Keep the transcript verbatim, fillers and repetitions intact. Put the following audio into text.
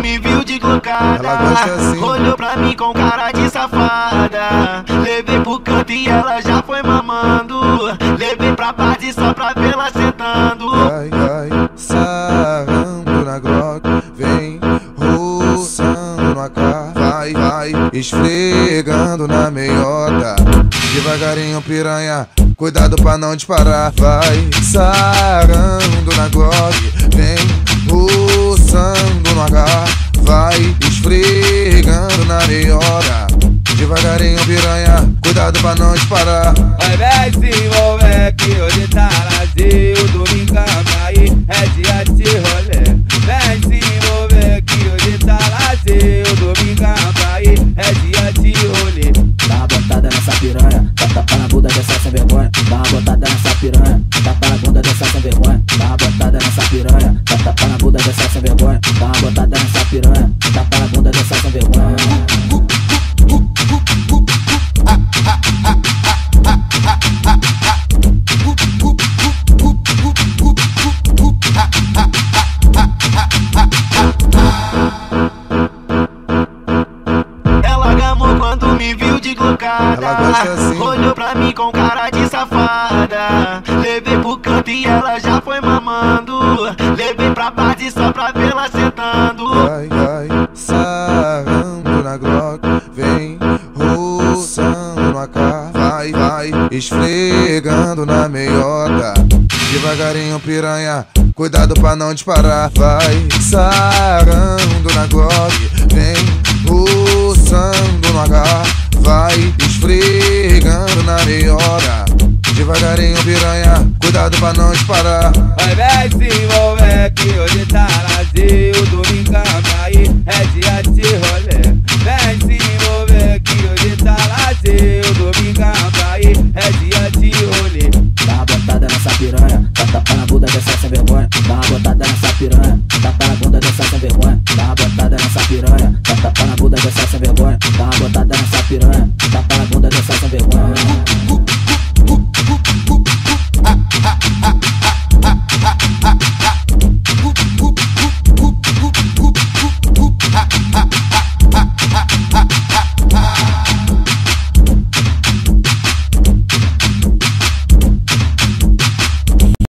me viu de glocada, assim. olhou pra mim com cara de safada. Levei pro canto e ela já foi mamando. Levei pra base só pra vê-la sentando. Vai, vai, sarrando na Glock, vem roçando no A K. Vai, vai, esfregando na meiota. Devagarinho, piranha, cuidado pra não disparar. Vai, sarrando na Glock, vem roçando no A K. Vai, esfregando na meiota. Devagarinho, piranha, cuidado pra não disparar. Vai, vem se envolver que hoje tá vazio. Domingão aí é dia de rolê. Vem se envolver que hoje tá vazio. Domingão aí é dia de rolê. Dá uma botada nessa piranha, dá tapa na bunda dessa sem vergonha. Dá uma botada nessa piranha, dá tapa na bunda dessa sem vergonha. Dá uma botada nessa piranha, dá tapa na bunda dessa sem vergonha. Dá uma botada nessa piranha, dá tapa na bunda dessa sem vergonha. Ela gamou quando me viu de glocada, assim. olhou pra mim com cara de safada. Levei pro canto e ela já foi mamando. Levei pra base só pra vê-la sentando. Vai, vai, sarrando na Glock, vem roçando no A K. Vai, vai, esfregando na meiota. Devagarinho, piranha, cuidado pra não disparar. Vai, sarrando na Glock, vem roçando no A K. Vai, esfregando na meiota. Devagarinho, piranha, cuidado pra não disparar.